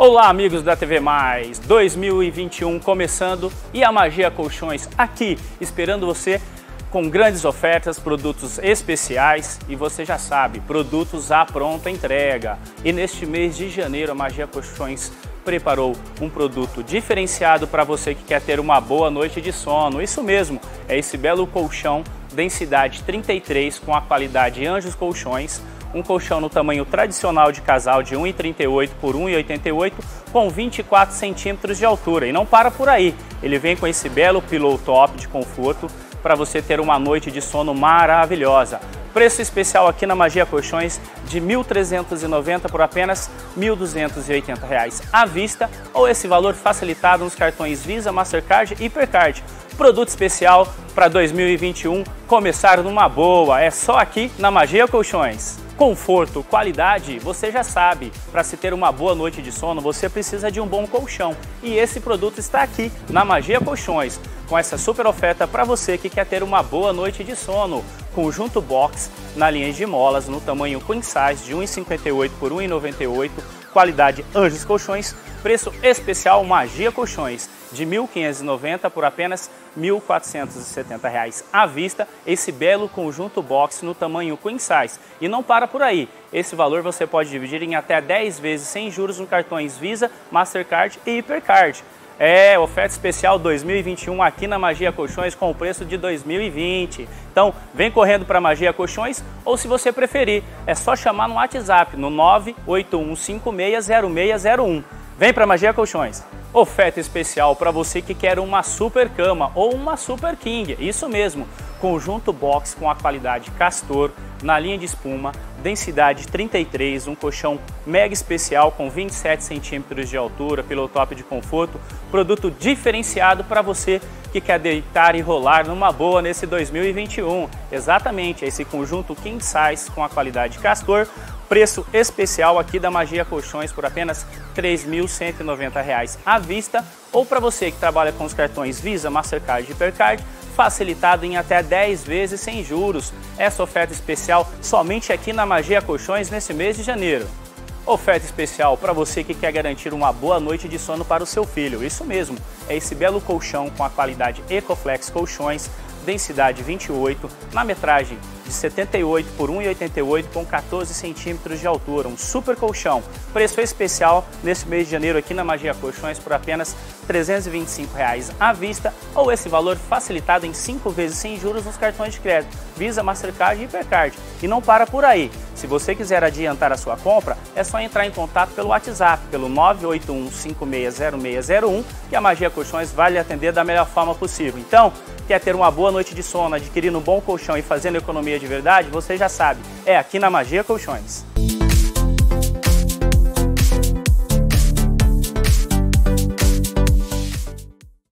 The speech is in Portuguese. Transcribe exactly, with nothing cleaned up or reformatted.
Olá, amigos da T V Mais, dois mil e vinte e um começando e a Magia Colchões aqui, esperando você com grandes ofertas, produtos especiais e você já sabe, produtos à pronta entrega. E neste mês de janeiro a Magia Colchões preparou um produto diferenciado para você que quer ter uma boa noite de sono. Isso mesmo, é esse belo colchão densidade trinta e três com a qualidade Anjos Colchões. Um colchão no tamanho tradicional de casal de um metro e trinta e oito por um metro e oitenta e oito com vinte e quatro centímetros de altura. E não para por aí, ele vem com esse belo pillow top de conforto para você ter uma noite de sono maravilhosa. Preço especial aqui na Magia Colchões de mil trezentos e noventa reais por apenas mil duzentos e oitenta reais à vista ou esse valor facilitado nos cartões Visa, Mastercard e Hipercard. Produto especial para dois mil e vinte e um começar numa boa, é só aqui na Magia Colchões. Conforto, qualidade, você já sabe, para se ter uma boa noite de sono você precisa de um bom colchão e esse produto está aqui na Magia Colchões com essa super oferta para você que quer ter uma boa noite de sono. Conjunto box na linha de molas no tamanho queen size de um metro e cinquenta e oito por um metro e noventa e oito, qualidade Anjos Colchões, preço especial Magia Colchões de mil quinhentos e noventa reais por apenas mil quatrocentos e setenta reais à vista, esse belo conjunto box no tamanho queen size. E não para por aí, esse valor você pode dividir em até dez vezes sem juros no cartões Visa, Mastercard e Hipercard. É, oferta especial dois mil e vinte e um aqui na Magia Colchões com o preço de dois mil e vinte. Então, vem correndo para Magia Colchões ou, se você preferir, é só chamar no WhatsApp no nove oito um cinco seis zero seis zero um. Vem para Magia Colchões. Oferta especial para você que quer uma super cama ou uma super king, isso mesmo, conjunto box com a qualidade Castor, na linha de espuma, densidade trinta e três, um colchão mega especial com vinte e sete centímetros de altura, pillow top de conforto, produto diferenciado para você que quer deitar e rolar numa boa nesse dois mil e vinte e um. Exatamente, esse conjunto king size com a qualidade Castor, preço especial aqui da Magia Colchões por apenas três mil cento e noventa reais à vista ou para você que trabalha com os cartões Visa, Mastercard e Hipercard, facilitado em até dez vezes sem juros. Essa oferta especial somente aqui na Magia Colchões nesse mês de janeiro. Oferta especial para você que quer garantir uma boa noite de sono para o seu filho. Isso mesmo, é esse belo colchão com a qualidade Ecoflex Colchões, densidade vinte e oito, na metragem de setenta e oito por um metro e oitenta e oito com quatorze centímetros de altura, um super colchão. Preço especial nesse mês de janeiro aqui na Magia Colchões por apenas trezentos e vinte e cinco reais à vista ou esse valor facilitado em cinco vezes sem juros nos cartões de crédito Visa, Mastercard e Hipercard. E não para por aí. Se você quiser adiantar a sua compra, é só entrar em contato pelo WhatsApp, pelo nove oito um cinco seis zero seis zero um, que a Magia Colchões vai lhe atender da melhor forma possível. Então, quer ter uma boa noite de sono, adquirindo um bom colchão e fazendo economia de verdade? Você já sabe, é aqui na Magia Colchões.